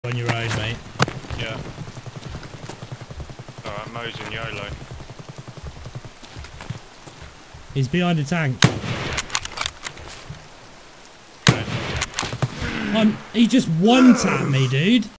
On your own, mate. Yeah. Alright, Mo's in YOLO. He's behind the tank. Okay. He just one-tapped me, dude.